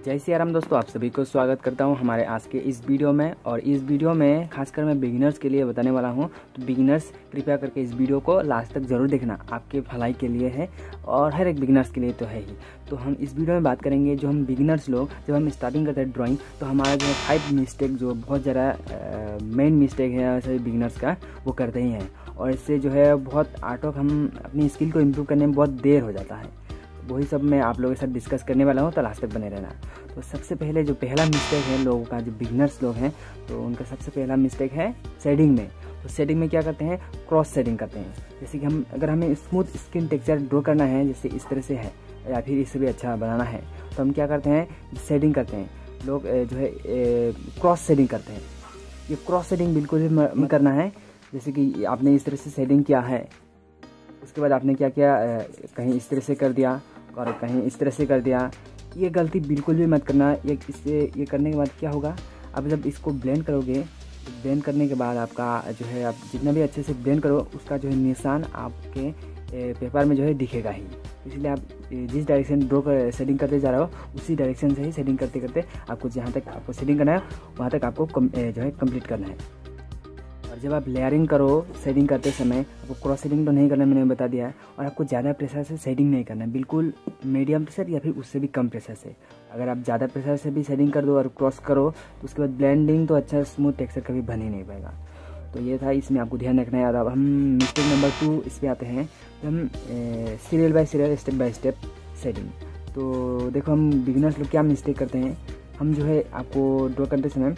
जय श्री राम दोस्तों, आप सभी को स्वागत करता हूं हमारे आज के इस वीडियो में। और इस वीडियो में खासकर मैं बिगिनर्स के लिए बताने वाला हूं। तो बिगिनर्स कृपया करके इस वीडियो को लास्ट तक जरूर देखना, आपके भलाई के लिए है और हर एक बिगिनर्स के लिए तो है ही। तो हम इस वीडियो में बात करेंगे जो हम बिगिनर्स लोग जब हम स्टार्टिंग करते हैं ड्राइंग, तो हमारा जो है 5 मिस्टेक जो बहुत ज़्यादा मेन मिस्टेक है सभी बिगिनर्स का, वो करते ही हैं। और इससे जो है बहुत आर्ट ऑफ हम अपनी स्किल को इम्प्रूव करने में बहुत देर हो जाता है। वही सब मैं आप लोगों के साथ डिस्कस करने वाला हूँ, तो लास्ट तक बने रहना। तो सबसे पहले जो पहला मिस्टेक है लोगों का, जो बिगिनर्स लोग हैं, तो उनका सबसे पहला मिस्टेक है शेडिंग में। तो शेडिंग में क्या करते हैं, क्रॉस शेडिंग करते हैं। जैसे कि अगर हमें स्मूथ स्किन टेक्सचर ड्रॉ करना है, जैसे इस तरह से है या फिर इससे भी अच्छा बनाना है, तो हम क्या करते हैं, शेडिंग करते हैं। लोग जो है क्रॉस शेडिंग करते हैं। ये क्रॉस शेडिंग बिल्कुल भी मत करना है। जैसे कि आपने इस तरह से शेडिंग किया है, उसके बाद आपने क्या किया, कहीं इस तरह से कर दिया और कहीं इस तरह से कर दिया। ये गलती बिल्कुल भी मत करना। ये करने के बाद क्या होगा, अब जब इसको ब्लेंड करोगे, तो ब्लेंड करने के बाद आपका जो है, आप जितना भी अच्छे से ब्लेंड करो, उसका जो है निशान आपके पेपर में जो है दिखेगा ही। इसलिए आप जिस डायरेक्शन ड्रॉ कर शेडिंग करते जा रहे हो, उसी डायरेक्शन से ही शेडिंग करते करते आपको जहाँ तक आपको शेडिंग करना है वहाँ तक आपको जो है कंप्लीट करना है। और जब आप लेयरिंग करो शेडिंग करते समय, आपको क्रॉस शेडिंग तो नहीं करना, मैंने बता दिया है। और आपको ज़्यादा प्रेशर से शेडिंग नहीं करना है, बिल्कुल मीडियम प्रेशर या फिर उससे भी कम प्रेशर से। अगर आप ज़्यादा प्रेशर से भी शेडिंग कर दो और क्रॉस करो, तो उसके बाद ब्लेंडिंग तो अच्छा स्मूथ टेक्सचर कभी बन ही नहीं पाएगा। तो ये था, इसमें आपको ध्यान रखना है। अब हम मिस्टेक नंबर 2 इस पर आते हैं। तो हम serial by serial, step by step shading. तो देखो, हम बिगिनर्स लोग क्या मिस्टेक करते हैं, हम जो है आपको ड्रॉ करते समय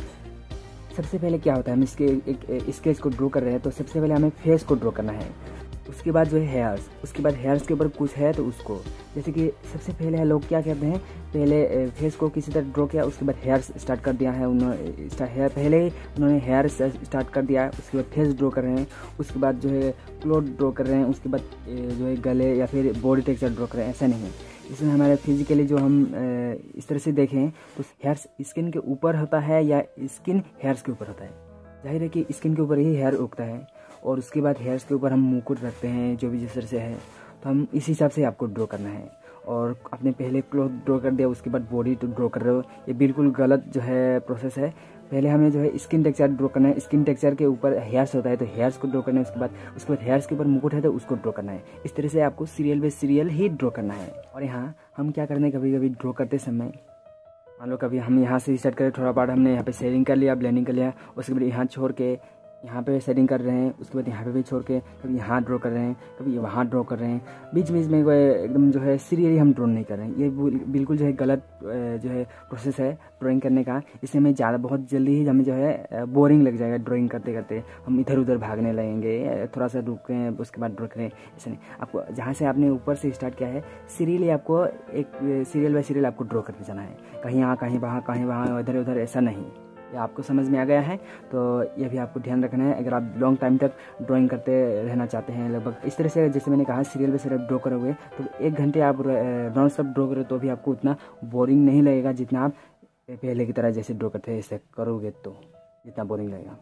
सबसे पहले क्या होता है, हम इसके एक स्केच को ड्रॉ कर रहे हैं, तो सबसे पहले हमें फेस को ड्रॉ करना है। उसके बाद जो है हेयर्स, उसके बाद हेयर्स के ऊपर कुछ है तो उसको, जैसे कि सबसे पहले लोग क्या करते हैं, पहले फेस को किसी तरह ड्रॉ किया, उसके बाद हेयर्स स्टार्ट कर दिया है उन्होंने। पहले ही उन्होंने हेयर स्टार्ट कर दिया है, उसके बाद फेस ड्रॉ कर रहे हैं, उसके बाद जो है क्लोथ ड्रॉ कर रहे हैं, उसके बाद जो है गले या फिर बॉडी टेक्सचर ड्रॉ कर रहे हैं। ऐसा नहीं है। इसमें हमारे फिजिकली जो हम इस तरह से देखें, तो हेयर्स स्किन के ऊपर होता है या स्किन हेयर्स के ऊपर होता है। जाहिर है कि स्किन के ऊपर ही हेयर उगता है, और उसके बाद हेयर्स के ऊपर हम मुकुट रखते हैं, जो भी जिस तरह से है। तो हम इस हिसाब से आपको ड्रॉ करना है। और आपने पहले क्लोथ ड्रॉ कर दिया, उसके बाद बॉडी ड्रॉ कर रहे हो, ये बिल्कुल गलत जो है प्रोसेस है। पहले हमें जो है स्किन टेक्सचर ड्रॉ करना है। स्किन टेक्सचर के ऊपर हेयर्स होता है, तो हेयर्स को ड्रॉ करना है। उसके बाद हेयर्स के ऊपर मुकुट है, तो उसको ड्रॉ करना है। इस तरह से आपको सीरियल बाय सीरियल ही ड्रॉ करना है। और यहाँ हम क्या करना है, कभी कभी ड्रॉ करते समय, मान लो कभी हम यहाँ से स्टार्ट करें, थोड़ा पार्ट हमने यहाँ पे शेडिंग कर लिया, ब्लेंडिंग कर लिया, उसके बाद यहाँ छोड़ के यहाँ पे शेडिंग कर रहे हैं, उसके बाद यहाँ पे भी छोड़ के कभी यहाँ ड्रॉ कर रहे हैं, कभी वहाँ ड्रॉ कर रहे हैं। बीच बीच में कोई एकदम जो है सीरियली हम ड्रॉ नहीं कर रहे हैं। ये बिल्कुल जो है गलत जो है प्रोसेस है ड्राइंग करने का। इससे हमें बहुत जल्दी ही हमें जो है बोरिंग लग जाएगा। ड्राइंग करते करते हम इधर उधर भागने लगेंगे, थोड़ा सा रुकें, उसके बाद ड्रॉ करें। ऐसा नहीं, आपको जहाँ से आपने ऊपर से स्टार्ट किया है, सीरियली आपको एक सीरियल बाय सीरियल आपको ड्रॉ करते जाना है। कहीं यहाँ, कहीं वहाँ, कहीं वहाँ, इधर उधर, ऐसा नहीं। ये आपको समझ में आ गया है, तो ये भी आपको ध्यान रखना है। अगर आप लॉन्ग टाइम तक ड्राइंग करते रहना चाहते हैं, लगभग इस तरह से, जैसे मैंने कहा, सीरियल बाय सीरियल ड्रॉ करोगे, तो 1 घंटे आप नॉन स्टॉप ड्रॉ करोगे, तो भी आपको उतना बोरिंग नहीं लगेगा जितना आप पहले की तरह जैसे ड्रॉ करते हैं ऐसे करोगे, तो जितना बोरिंग लगेगा।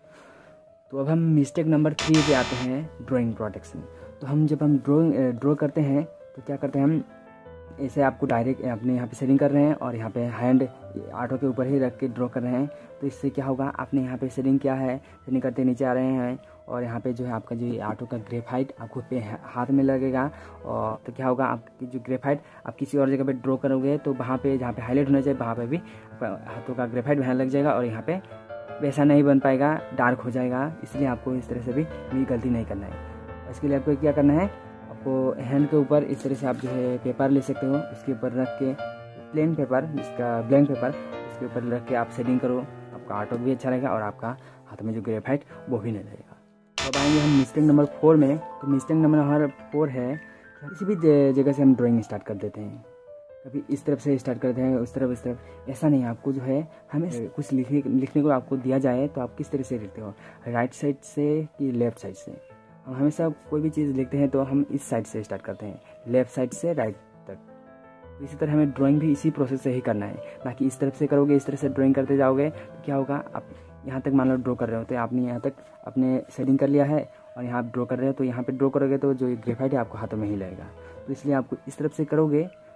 तो अब हम मिस्टेक नंबर 3 पे आते हैं, ड्राइंग प्रोटेक्शन। तो जब हम ड्रॉ करते हैं, तो क्या करते हैं, हम ऐसे आपको डायरेक्ट अपने यहाँ पे शेडिंग कर रहे हैं और यहाँ पे हैंड आर्टो के ऊपर ही रख के ड्रॉ कर रहे हैं। तो इससे क्या होगा, आपने यहाँ पे शेडिंग किया है, शेडिंग करते नीचे आ रहे हैं, और यहाँ पे जो है आपका जो आर्टो का ग्रेफाइट आपको पे हाथ में लगेगा। और तो क्या होगा, आपकी जो ग्रेफाइट आप किसी और जगह पे ड्रॉ करोगे, तो वहाँ पे जहाँ पे हाईलाइट होना चाहिए, वहाँ पे भी हाथों का ग्रेफाइट वहाँ लग जाएगा, और यहाँ पे वैसा नहीं बन पाएगा, डार्क हो जाएगा। इसलिए आपको इस तरह से भी गलती नहीं करना है। इसके लिए आपको क्या करना है, आपको हैंड के ऊपर इस तरह से आप जो है पेपर ले सकते हो, उसके ऊपर रख के, प्लेन पेपर, जिसका ब्लैंक पेपर, उसके ऊपर रख के आप शेडिंग करो। आपका आर्टवर्क भी अच्छा रहेगा और आपका हाथ में जो ग्रेफाइट वो भी नहीं रहेगा। तो अब आएंगे हम मिस्टेक नंबर 4 में। तो मिस्टेक नंबर 4 है, किसी भी जगह से हम ड्राइंग स्टार्ट कर देते हैं। कभी इस तरफ से स्टार्ट करते हैं, उस तरफ, इस तरफ। ऐसा नहीं, आपको जो है, हमें कुछ लिखने को आपको दिया जाए, तो आप किस तरह से लिखते हो, राइट साइड से कि लेफ्ट साइड से। हम हमेशा कोई भी चीज़ लिखते हैं तो हम इस साइड से स्टार्ट करते हैं, लेफ्ट साइड से राइट तक। तो इसी तरह हमें ड्राइंग भी इसी प्रोसेस से ही करना है, बाकी इस तरफ से करोगे, इस तरह से ड्राइंग करते जाओगे, तो क्या होगा, आप यहाँ तक मान लो ड्रॉ कर रहे हो, तो आपने यहाँ तक अपने शेडिंग कर लिया है और यहाँ आप ड्रॉ कर रहे हो, तो यहाँ पे ड्रॉ करोगे तो जो ग्रेफाइट है आपको हाथों में ही लगेगा। तो इसलिए आपको इस तरफ से करोगे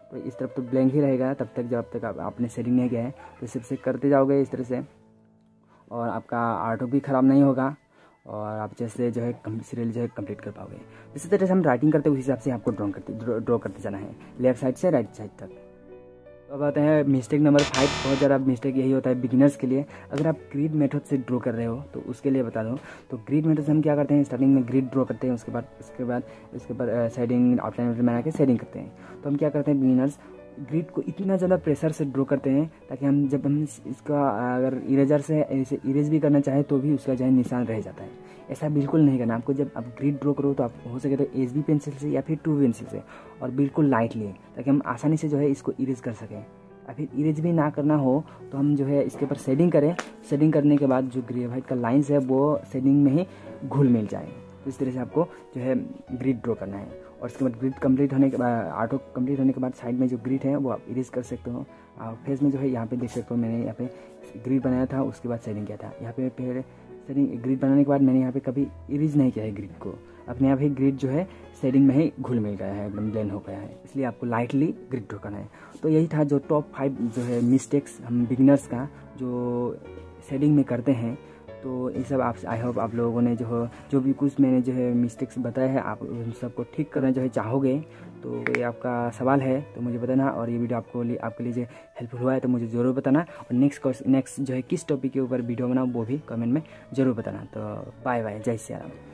तो इस तरफ तो ब्लैंक ही रहेगा तब तक जब तक आपने शेडिंग नहीं किया है। तो सिर्फ करते जाओगे इस तरह से, और आपका आर्ट भी ख़राब नहीं होगा और आप जैसे जो है सीरियल जो है कंप्लीट कर पाओगे। इसी तरह से हम राइटिंग करते हैं उसी हिसाब से आपको ड्रॉ करते जाना है, लेफ्ट साइड से राइट साइड तक। तो अब आते हैं मिस्टेक नंबर 5। बहुत ज़्यादा मिस्टेक यही होता है बिगिनर्स के लिए। अगर आप ग्रिड मेथड से ड्रॉ कर रहे हो तो उसके लिए बता दूं, तो ग्रिड मेथड से हम क्या करते हैं, स्टार्टिंग में ग्रिड ड्रॉ करते हैं, उसके बाद शेडिंग आउटलाइन बना के शेडिंग करते हैं। तो हम क्या करते हैं बिगिनर्स, ग्रिड को इतना ज़्यादा प्रेशर से ड्रॉ करते हैं ताकि जब हम इसका अगर इरेजर से इसे इरेज भी करना चाहे तो भी उसका जो है निशान रह जाता है। ऐसा बिल्कुल नहीं करना आपको। जब आप ग्रिड ड्रॉ करो तो आप हो सके तो HB पेंसिल से या फिर 2 पेंसिल से, और बिल्कुल लाइटली, ताकि हम आसानी से जो है इसको इरेज कर सकें। या फिर इरेज भी ना करना हो तो हम जो है इसके ऊपर शेडिंग करें। शेडिंग करने के बाद जो ग्रेफाइट का लाइन्स है वो शेडिंग में ही घुल मिल जाए। तो इस तरह से आपको जो है ग्रिड ड्रॉ करना है। और उसके बाद ग्रिड कंप्लीट होने के बाद, आर्ट कंप्लीट होने के बाद साइड में जो ग्रिड है वो आप इरेज कर सकते हो। फेस में जो है यहाँ पे देख सकते हो, मैंने यहाँ पे ग्रिड बनाया था, उसके बाद शेडिंग किया था। यहाँ पे फिर शेडिंग ग्रिड बनाने के बाद मैंने यहाँ पे कभी इरेज नहीं किया है ग्रिड को, अपने आप ही ग्रिड जो है शेडिंग में ही घुल मिल गया है, एकदम ब्लेंड हो गया है। इसलिए आपको लाइटली ग्रिड ड्रॉ करना है। तो यही था जो टॉप 5 जो है मिस्टेक्स हम बिगिनर्स का जो शेडिंग में करते हैं। तो ये सब आप, आई होप आप लोगों ने जो भी कुछ मैंने जो है मिस्टेक्स बताए हैं आप उन सबको ठीक करना जो है चाहोगे। तो ये आपका सवाल है तो मुझे बताना, और ये वीडियो आपके लिए जो हेल्पफुल हुआ है तो मुझे ज़रूर बताना। और नेक्स्ट जो है किस टॉपिक के ऊपर वीडियो बनाऊँ वो भी कमेंट में ज़रूर बताना। तो बाय बाय, जय श्री राम।